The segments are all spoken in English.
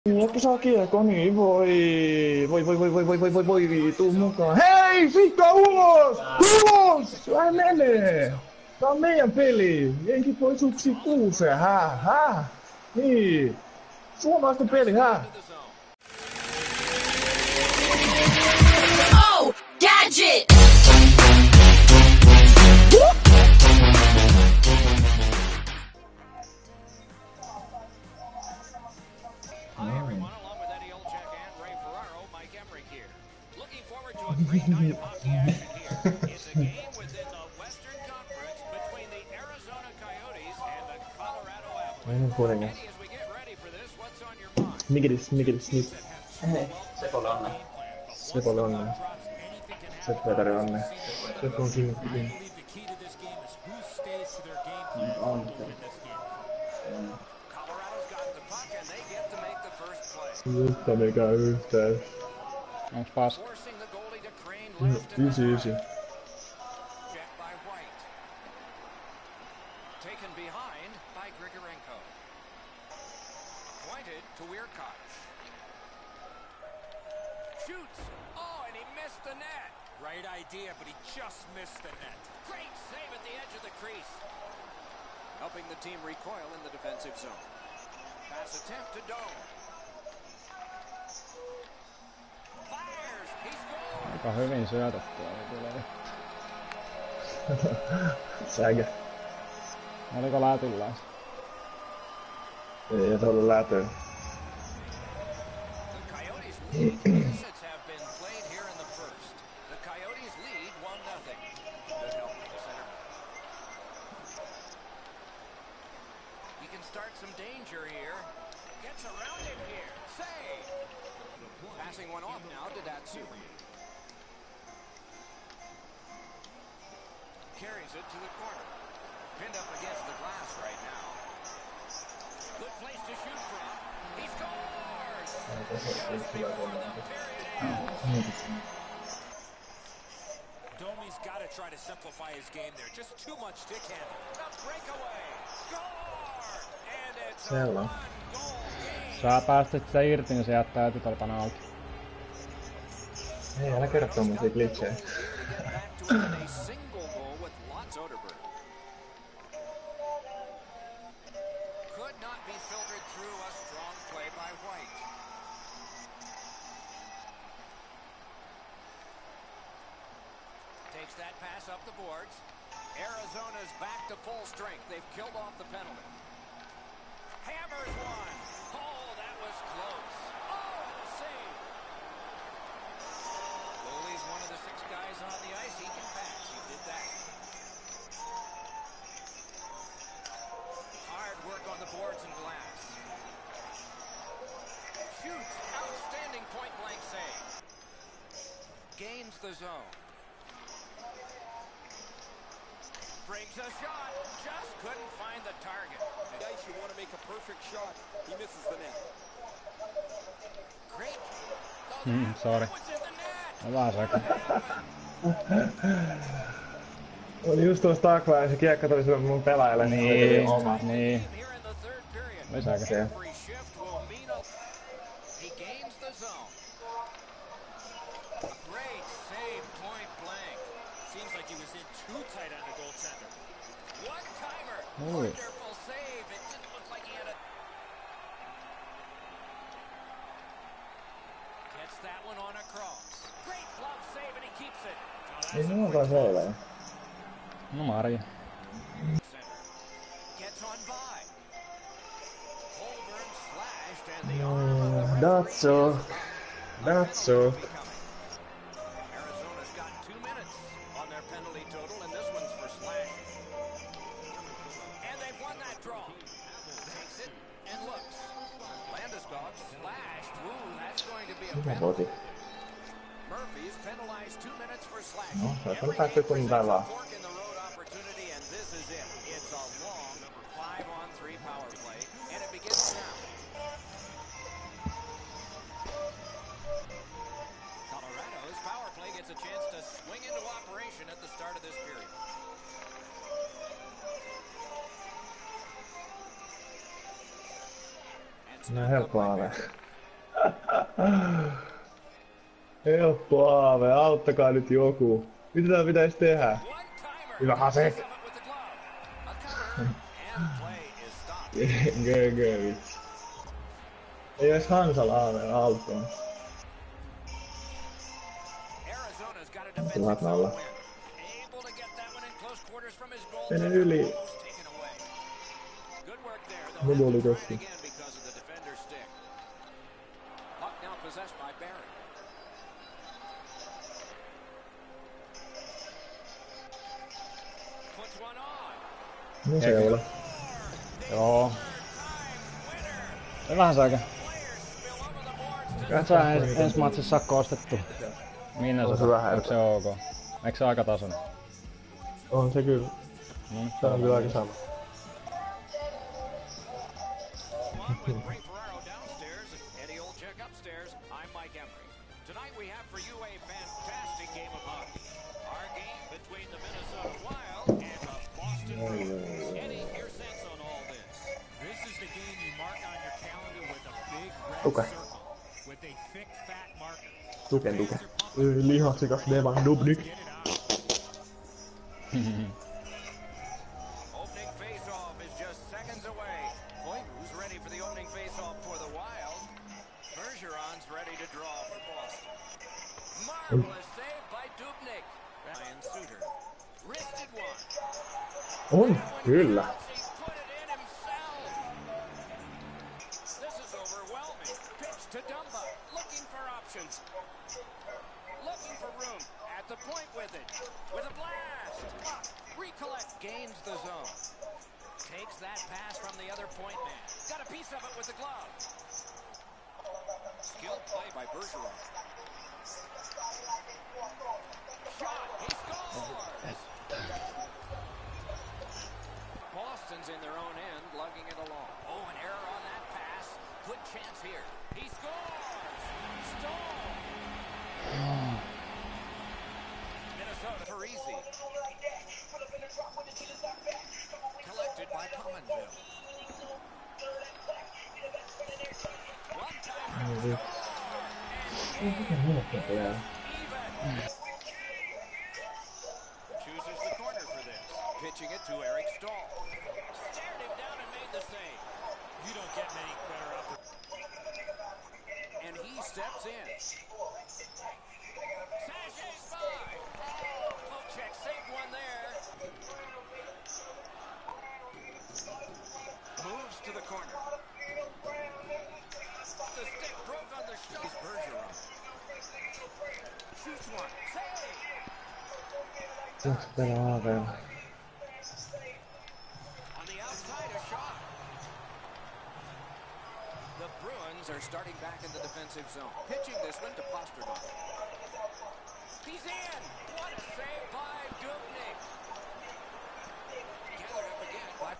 Että saa kiekko, niin voi, tuu mukaan. Hei, Sikka ulos! Ulos! Älä menee! Tää on meidän peli. Jenki voi suksi kuuseen, hä? Niin. Suomalaisten peli, hä? Oh, gadget! It's a game within the Western Conference between the Arizona Coyotes and the Colorado Avalanche. Eddie, as we get ready for this, what's on your mind? Mikä snip. Sepolle onnea. Sepolle onnea. Sepetari onnea. Seppo on kiinni. Colorado's got the puck and they get to make the first play. Yhtä mikä yhteys. Onks pas? Forcing the goalie to crane left and Ysi. check by White. Taken behind by Grigorenko. Pointed to Weirkott. Shoots. Oh, and he missed the net. Right idea, but he just missed the net. Great save at the edge of the crease. Helping the team recoil in the defensive zone. Pass attempt to Dome. Fires. He scores. Aika hyvin syötettyä oli kyllä. Säkä. Oliko lätyllä? Ei se ollut lätö. The Coyotes lead. Minutes have been played here in the first. The Coyotes lead 1-0. Good help from the center. He can start some danger here. Gets around it here. Save. Passing one off now to Datsu. Carries it to the corner. Pinned up against the glass right now. Good place to shoot from. He scores! Just before the period ends. Domi's got to try to simplify his game there. Just too much stick handle. A breakaway. Score! And it's a Selvä. one-goal game. Saa päästä sitä irti, niin se jättää etutolpan auki. Ei, älä kerro tommosia glitchejä. Back to within a single goal with lots Soderberg. Could not be filtered through a strong play by White. Takes that pass up the boards. Arizona's back to full strength. They've killed off the penalty. Hammers one. Oh, that was close. Oh, save. Goalie's one of the 6 guys on the ice. He can pass. He did that. Hard work on the boards and glass. Shoots. Outstanding point-blank save. Gains the zone. Brings a shot. Just couldn't find the target. Guys, you want to make a perfect shot. He misses the net. Great. Sorry. What's in the net? Hyvä sekä. Oli just tuossa taklaa ja se kiekko tuli sille mun pelaajalle, niin oma. Niin. Here in the third period. Lisäkä. Every shift will mean a... He gains the zone. Great save, point blank. Seems like he was in too tight on the goaltender. One timer. Oi. Wonderful save. It didn't look like he had a... Gets that one on a cross. Great glove save and he keeps it. Ei se olekaan selvä. No Maria. Gets on by. Holborn slashed and the arm of the referee. That's all. Arizona's got 2 minutes on their penalty total, and this one's for slashing. And they've won that draw. Takes it and looks. Landeskog slashed. Ooh, that's going to be a Hyvä penalty. poti. Murphy's penalized 2 minutes for No, slashing. se on Every päästy game kun presents a pelaa. fork in the road opportunity, and this is it. It's a long 5-on-3 power play, and it begins now. Colorado's power play gets a chance to swing into operation at the start of this period. No helppoa ole. Helppo Aave, auttakaa nyt joku. Mitä tää pitäis tehdä? Hyvä Hasek! GG vitsi. Ei ois Hansalla Aave alkuun. Tuhat nolla. Mene yli. Mulla oli tossa. No se ei ole. Joo. Se vähän saikä. Et sä ensi matsissa sakko ostettu. Minne On se se vähän onko se ok? Eikö se aika tasoinen? On se kyllä. Se on kyllä aika sama. Tuke. Tuke. Lihaksikas Devan Dubnik. Opening face-off is just seconds away. Who's ready for the opening face-off for the Wild? Bergeron's ready to draw for Boston. Marvelous save by Dubnik. Ryan Suter. Wristed one. On, kyllä. Put it in himself. This is overwhelming. Pitch to Dumba. Looking for options. Looking for room. At the point with it. With a blast. Recollect. Gains the zone. Takes that pass from the other point man. Got a piece of it with the glove. Skilled play by Bergeron. Shot. He scores. Boston's in their own end, lugging it along. Oh, an error on that pass. Good chance here. He scores. Stone. Minnesota for easy. Collected by Pominville. One time. Chooses the corner for this. Pitching it to Eric Stahl. Stared him down and made the save. You don't get many better up. And he steps in. Sashays by. Pocheck saved one there. Moves to the corner. The stick broke on the shot. Bergeron. Shoots one. Save. On the outside, a shot. The Bruins are starting back in the defensive zone. Pitching this one to Pastrnak. He's in. What a save by Dubnik. Gathered up again by...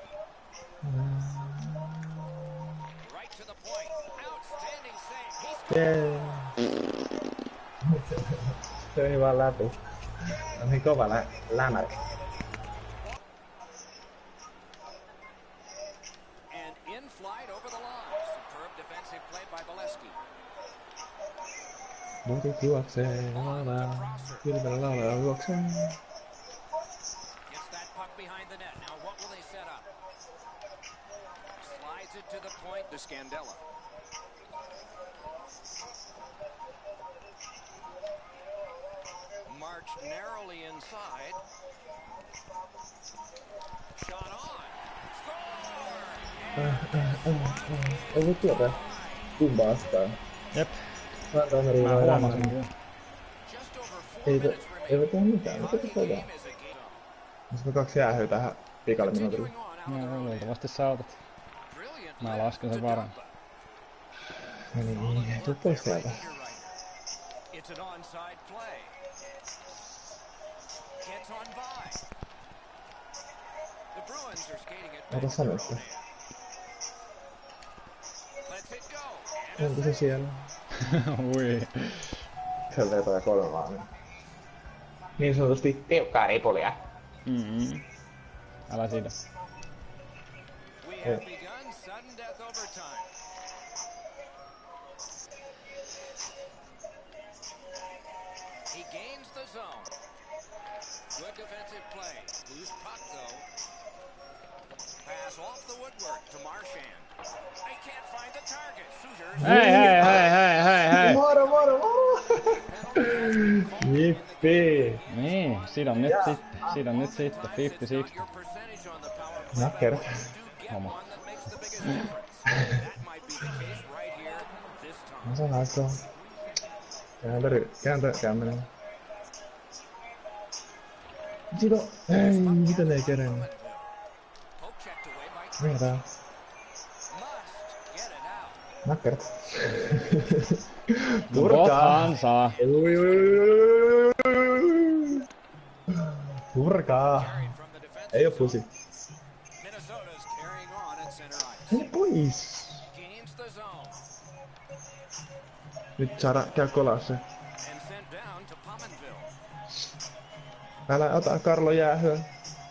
Right to the point. Outstanding save. He's... Se meni vaan läpi. On niin kova lämäri. And in flight over the line. Superb defensive play by Bolesky. Nuotit juoksee, laulaa. Kilpellä laulaa juoksee. Gets that puck behind the net. Now what will they set up? Slides it to the point to Scandella. Marched narrowly inside. Shot on. Score! Ei voi tietää. Kumpa vastaan. Jep. Rantameri Mä vai huomasin lämmä. kyllä. Just over 4 minutes Ei voi remaining. tehdä mitään. Mitä tässä Game on? is a game. Jos me 2 jäähyy tähän pikalle minuutille. Continuing on out of the Joo, road. luultavasti sä otat. Brilliant Mä lift lasken sen to varaan. Dumba. No niin, tuu pois sieltä. It's an onside play. Gets on by. The Bruins are skating it back Ota to their sanoista. own end. Lets it go. And Onko se siellä? Ui. Se vetoja 3 vaan. Niin sanotusti tiukkaa ripulia. Älä siitä. we have begun sudden death overtime. zone. Good defensive play. Loose puck, though. Pass off the woodwork to Marchand. They can't find the target. Souters. Hei. Moro. Jippi. Niin, sidon nyt sitten. 50-60. Your percentage on the power play. Nakker. Do get Homo. one that makes the biggest difference. That might be the case right here this time. Mä saan aikaa. Kääntäminen. Sido. Ei, miten ei kerennyt. Poke checked away by Tracy. Mitä tää? Must get it out. Nakker. Bothan saa. Purkaa. Carried from the defense. Ei oo pusi. Minnesota's carrying on at center ice. Mene pois. Gains the zone Nyt saada käy kolassa. and sent down to Pominville. Älä ota Karlo jäähyä.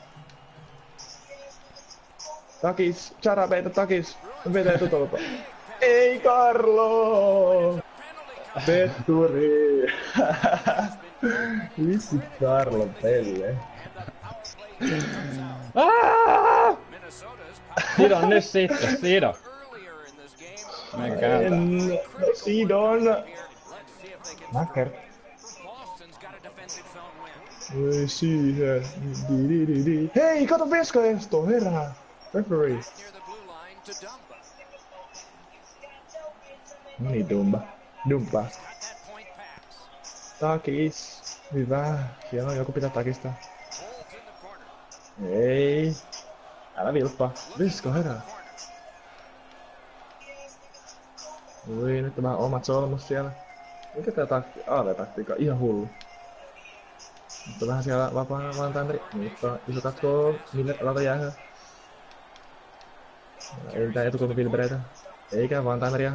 Takis. Chara peitä takis. Vetää tutolta. Ei Karlo! Petturi! Vissi Karlo pelle. Minnesota's Sidon nyt sitten, sido. earlier in this game. Meikä kääntää. Sidon! Let's see if they can. Nakker. Boston's got a defensive zone win. Ei siihen. Hei, kato veskaesto, herää! Referee. Near the blue line to Dumba. No niin, Dumpa. Got that point pass. Takis. Hyvä. Hienoa, joku pitää takista. Holt in the corner. Ei. Älä vilppaa. Veska herää. Ui, nyt tämä omat solmus siellä. Mikä tää AV-taktiikka? Ihan hullu. Mutta vähän siellä vapaa vantaimeri. Mutta iso katkoo. Miller alata jäähä. Ei mitään etukulmavilpereitä. Eikä vantaimeria.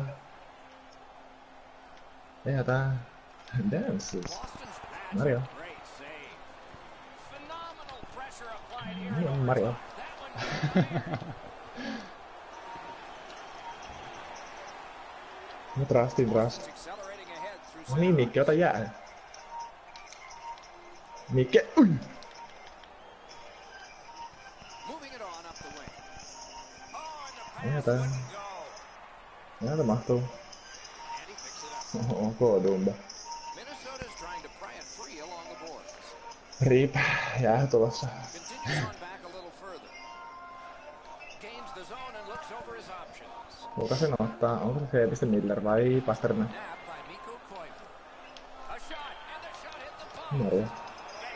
Ei hätää. Dances. Boston's Mario. great save. Phenomenal pressure applied here. Mario. That one Nyt rastin. accelerating ahead through No niin, Mikke, ota jäähä. Mikke, ui! moving it on up the wing. Oh, and the Ei pass hätää. wouldn't go. Näitä mahtuu. And he picks it up. Ok, Dumba. Minnesota's trying to pry it free along the boards. Rip, jäähä tulossa. Continues on back a little further. Gains the zone and looks over his options. Kuka sen ottaa? Onko se Feebiste Miller vai Pasternak? Nab by Mikko Koivu. A shot, and the shot hit the post. Mario. And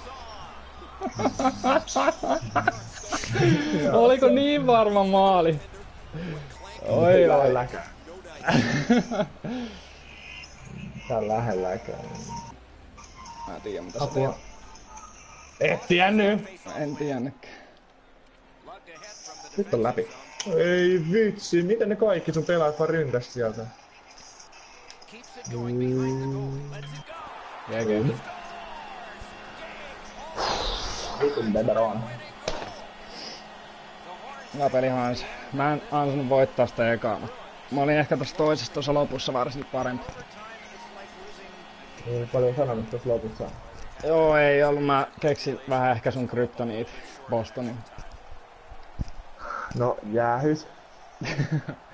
he holds on. Oliko niin varma maali? Oi. Lähelläkään. Tää on lähelläkään. Mä en tiedä mitä se Apua. Et tiennyt! En tiennytkään. Lugged ahead from the Nyt on läpi. Ei vitsi, miten ne kaikki sun pelaat vaan ryntäs sieltä? keeps it going behind the goal. Lets it go. GG. Vitun Beberon. Hyvä peli Hans. Mä en ansainnut voittaa sitä ekaa, mutta mä olin ehkä tässä toisessa tuossa lopussa varsin parempi. Ei ole paljon sanonut tässä lopussa. Joo, ei ollut. Mä keksin vähän ehkä sun kryptoniit Bostonin. No, jäähys.